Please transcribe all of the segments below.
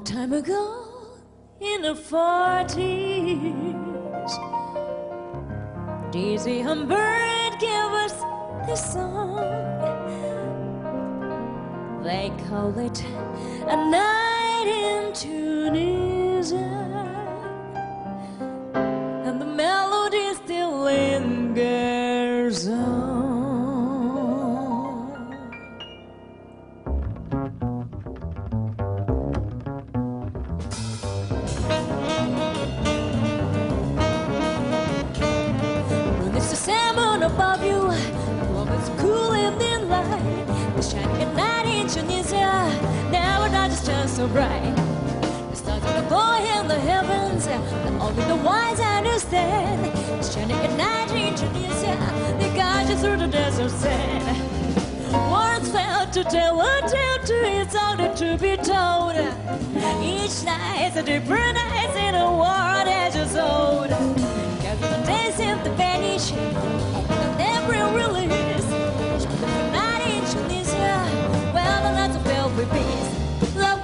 time ago in the 40s, Daisy Humbird gave us this song. They call it A Night in Tunisia, and the melody still lingers on. Salmon above you, love is cool evening light. The shining at night in Tunisia, never not just shine so bright. The stars are glow in the heavens, and only the wise understand. The shining at night in Tunisia, they guide you through the desert sand. Words fail to tell a tale to its order to be told. Each night's a different night in a world that is old. Cause the days seem to vanish, and never release. The night in Tunisia, well, the nights are filled with peace. Love,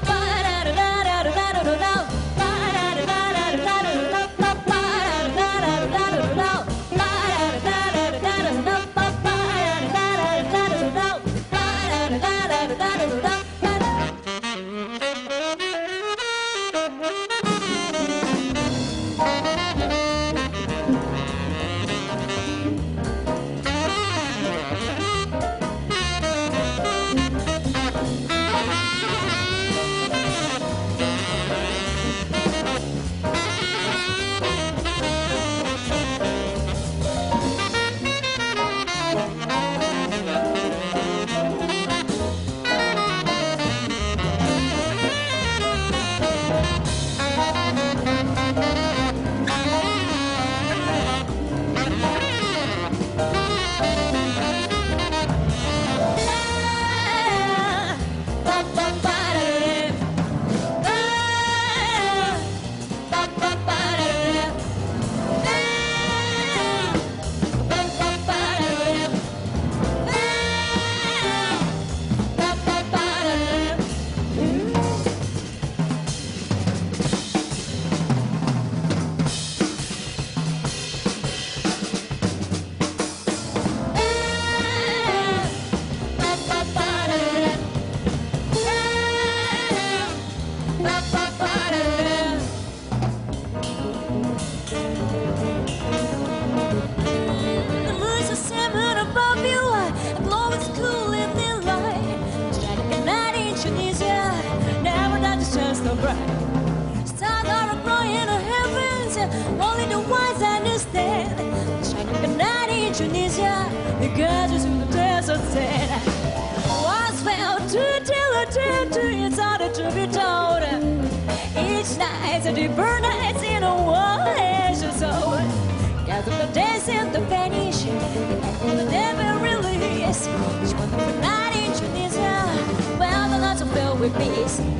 stars are glowing in the heavens, only the wise understand. Shining at night in Tunisia, the guides through the desert sand. Words fail to tell a tale to its order to be told. Each night's a deeper night in a world that is old. Cause of the days seem to vanish, and the never release. Each wonderful night in Tunisia, well, the nights are filled with peace.